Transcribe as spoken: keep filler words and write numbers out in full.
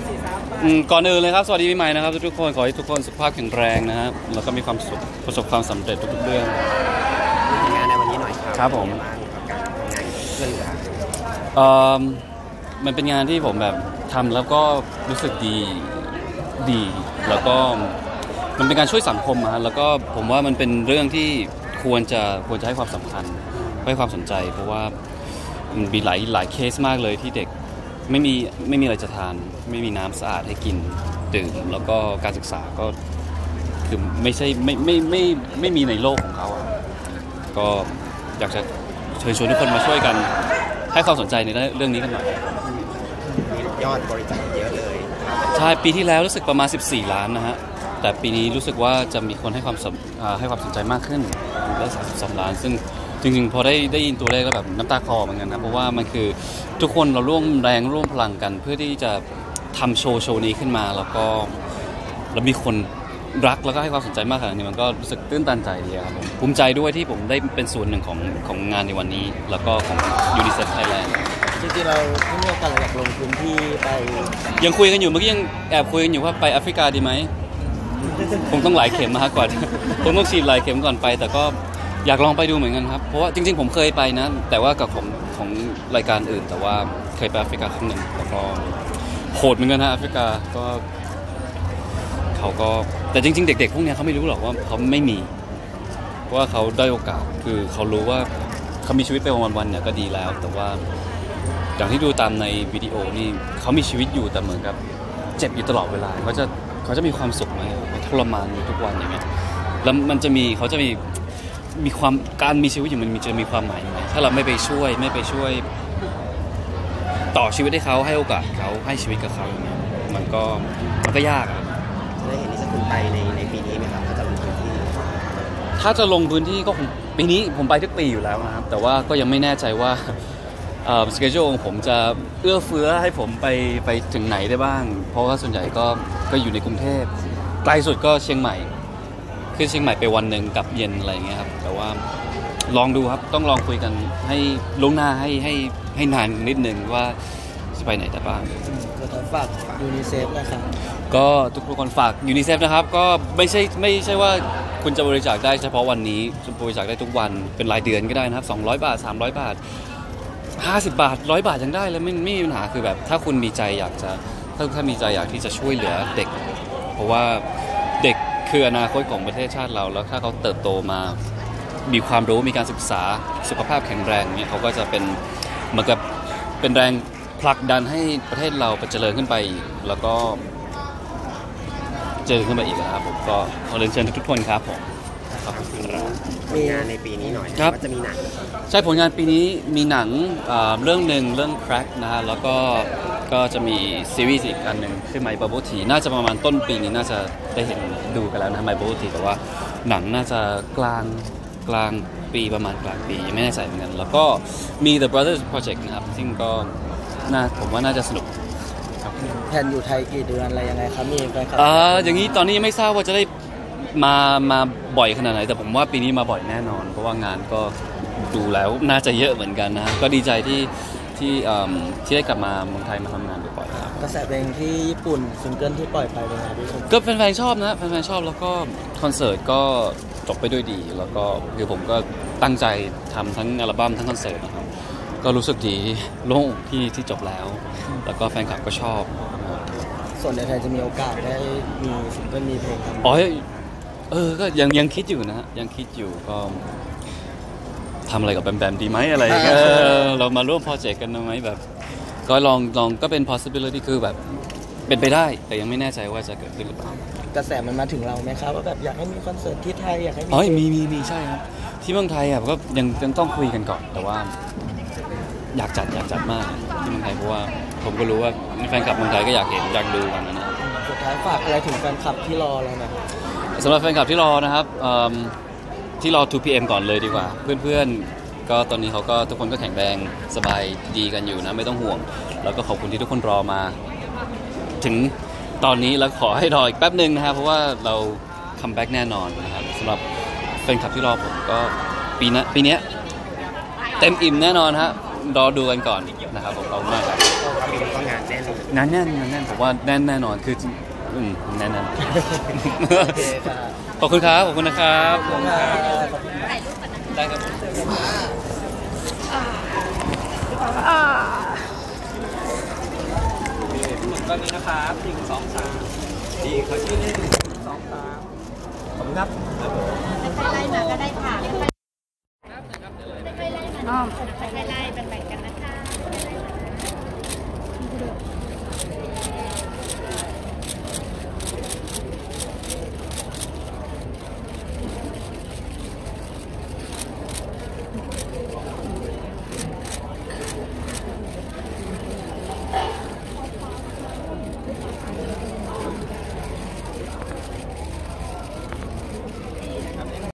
ก่อนอื่นเลยครับสวัสดีปีใหม่นะครับทุกคนขอให้ทุกคนสุขภาพแข็งแรงนะครับแล้วก็มีความสุขประสบความสำเร็จทุกๆเรื่องงานในวันนี้หน่อยครับครับผมการทำงานเพื่อเหลือเอ่อมันเป็นงานที่ผมแบบทำแล้วก็รู้สึกดีดีแล้วก็มันเป็นการช่วยสังคมนะแล้วก็ผมว่ามันเป็นเรื่องที่ควรจะควรจะให้ความสำคัญให้ความสนใจเพราะว่ามันมีหลายหลายเคสมากเลยที่เด็กไม่มีไม่มีอะไรจะทานไม่มีน้ำสะอาดให้กินดื่มแล้วก็การศึกษาก็คือไม่ใช่ไม่ไม่ไม่ไม่มีในโลกของเขาอ่ะก็อยากจะเชิญชวนทุกคนมาช่วยกันให้ความสนใจในเรื่องนี้กันหน่อยยอดบริจาคเยอะเลยใช่ปีที่แล้วรู้สึกประมาณสิบสี่ล้านนะฮะแต่ปีนี้รู้สึกว่าจะมีคนให้ความให้ความสนใจมากขึ้นได้สามสิบสองล้านซึ่งจริงๆพอได้ได้ยินตัวเลขก็แบบน้ำตาคลอเหมือนกันนะเพราะว่ามันคือทุกคนเราร่วมแรงร่วมพลังกันเพื่อที่จะทำโชว์โชว์นี้ขึ้นมาแล้วก็แล้วมีคนรักแล้วก็ให้ความสนใจมากขนาดนี้มันก็รู้สึกตื้นตันใจดีครับผมภูมิใจด้วยที่ผมได้เป็นส่วนหนึ่งของของงานในวันนี้แล้วก็ของ UNICEF Thailand จริงๆเราที่มีโอกาสอยากลงพื้นที่ไปยังคุยกันอยู่เมื่อกี้ยังแอบคุยกันอยู่ว่าไปแอฟริกาดีไหมคงต้องหลายเข็มมากกว่าคงต้องฉีดหลายเข็มก่อนไปแต่ก็อยากลองไปดูเหมือนกันครับเพราะว่าจริงๆผมเคยไปนะแต่ว่ากับของของรายการอื่นแต่ว่าเคยไปแอฟริกาครั้งหนึ่งแล้วก็โหดเหมือนกันนะแอฟริกาก็เขาก็แต่จริงๆเด็กๆพวกนี้เขาไม่รู้หรอกว่าเขาไม่มีเพราะว่าเขาได้โอกาสคือเขารู้ว่าเขามีชีวิตไปวันๆเนี่ยก็ดีแล้วแต่ว่าอย่างที่ดูตามในวิดีโอนี่เขามีชีวิตอยู่แต่เหมือนกับเจ็บอยู่ตลอดเวลาเขาจะเขาจะมีความสุขไหมทรมานอยู่ทุกวันอย่างเงี้ยแล้วมันจะมีเขาจะมีมีความการมีชีวิตอยู่มันมีจะมีความหมายไหมถ้าเราไม่ไปช่วยไม่ไปช่วยต่อชีวิตให้เขาให้โอกาสเขาให้ชีวิตกับเขาอย่างเงี้ยมันก็มันก็ยากอะจะได้เห็นนิสกุลไปในในปีนี้ไหมครับถ้าจะลงพื้นที่ถ้าจะลงพื้นที่ก็คงปีนี้ผมไปทุกปีอยู่แล้วนะครับแต่ว่าก็ยังไม่แน่ใจว่าเอ่อสเกจของผมจะเอื้อเฟื้อให้ผมไปไปถึงไหนได้บ้างเพราะว่าส่วนใหญ่ก็ก็อยู่ในกรุงเทพไกลสุดก็เชียงใหม่ขึ้นเชียงใหม่ไปวันหนึ่งกลับเย็นอะไรเงี้ยครับแต่ว่าลองดูครับต้องลองคุยกันให้ล่วงหน้าให้ให้ให้นานนิดนึงว่าจะไปไหนแต่บ้างจะฝากยูนิเซฟนะครับก็ทุกคนฝากยูนิเซฟนะครับก็ไม่ใช่ไม่ใช่ว่าคุณจะบริจาคได้เฉพาะวันนี้จะบริจาคได้ทุกวันเป็นรายเดือนก็ได้นะครับสองร้อยบาทสามร้อยบาทห้าสิบบาทหนึ่งร้อยบาทยังได้เลยไม่ไม่มีปัญหาคือแบบถ้าคุณมีใจอยากจะถ้าถ้ามีใจอยากที่จะช่วยเหลือเด็กเพราะว่าเด็กคืออนาคตของประเทศชาติเราแล้วถ้าเขาเติบโตมามีความรู้มีการศึกษาสุขภาพแข็งแรงเนี่ยเขาก็จะเป็นเหมือนกับเป็นแรงผลักดันให้ประเทศเราเจริญขึ้นไปแล้วก็เจริญขึ้นไปอีกนะครับผมก็ขอเรียนเชิญทุกคนครับผมขอบคุณครับมีงานในปีนี้หน่อยครับจะมีหนังใช่ผลงานปีนี้มีหนังเรื่องหนึ่งเรื่อง Crack นะฮะแล้วก็ก็จะมีซีรีส์อีกอันหนึ่งคือ My Bubble Tea น่าจะประมาณต้นปีนี้น่าจะได้เห็นดูกันแล้วนะ My Bubble Tea แต่ว่าหนังน่าจะกลางกลางปีประมาณกลางปียังไม่แน่ใจเหมือนกันแล้วก็มี The Brothers Project นะครับซึ่งก็น่าผมว่าน่าจะสนุกแผนอยู่ไทยกี่เดือนอะไรยังไงครับมีแฟนคลับอ่าอย่างนี้ตอนนี้ยังไม่ทราบว่าจะได้มามาบ่อยขนาดไหนแต่ผมว่าปีนี้มาบ่อยแน่นอนเพราะว่างานก็ดูแล้วน่าจะเยอะเหมือนกันนะก็ดีใจที่ที่ที่ได้กลับมาเมืองไทยมาทำงานบ่อยๆครับกระแสเพลงที่ญี่ปุ่นซิงเกิลที่ปล่อยไปเป็นไงพี่ก็แฟนๆชอบนะแฟนๆชอบแล้วก็คอนเสิร์ตก็จบไปด้วยดีแล้วก็คือผมก็ตั้งใจทำทั้งอัลบั้มทั้งคอนเสิร์ตนะครับก็รู้สึกดีโล่งที่ที่จบแล้วแล้วก็แฟนคลับก็ชอบส่วนในไทยจะมีโอกาสได้มีซิงเกิลมีเพลงครับอ๋อเออก็ยังยังคิดอยู่นะฮะยังคิดอยู่ก็ทำอะไรกับแบมแบมดีไหมอะไรเงี้ยเรามาร่วมโปรเจกต์กันไหมแบบก็ลองลองก็เป็น possibility คือแบบเป็นไปได้แต่ยังไม่แน่ใจว่าจะเกิดขึ้นหรือเปล่ากระแสมันมาถึงเราไหมครับว่าแบบอยากให้มีคอนเสิร์ตที่ไทยอยากให้มีอ๋อมีมีมีใช่ครับที่เมืองไทยอ่ะก็ยังยังต้องคุยกันก่อนแต่ว่าอยากจัดอยากจัดมากที่เมืองไทยเพราะว่าผมก็รู้ว่าแฟนคลับเมืองไทยก็อยากเห็นอยากดูกันนะสุดท้ายฝากอะไรถึงแฟนคลับที่รอแล้วนะสำหรับแฟนคลับที่รอนะครับที่รอ ทู พี เอ็ม ก่อนเลยดีกว่าเพื่อนๆก็ตอนนี้เขาก็ทุกคนก็แข็งแรงสบายดีกันอยู่นะไม่ต้องห่วงแล้วก็ขอบคุณที่ทุกคนรอมาถึงตอนนี้แล้วขอให้รออีกแป๊บนึงนะครับเพราะว่าเราคัมแบ็กแน่นอนนะครับสำหรับแฟนคลับที่รอผมก็ปีนี้ปีนี้เต็มอิ่มแน่นอนฮะรอดูกันก่อนนะครับผมขอบคุณมากครับก็มีก็งานแน่นแน่นแน่นแน่นผมว่าแน่นแน่นอนคืออืมแน่นแน่นโอเคครับขอบคุณครับขอบคุณนะครับขอบคุณครับขอบคุณถ่ายรูปก่อนนะได้ครับอ่าหนุ่มก็นี้นะครับหนึ่งสองสามดีเขาชื่อเล่นหนึ่งสองสามขอบคุณครับค่อยๆไล่มาก็ได้ค่ะค่อยๆไล่มาค่อยๆไล่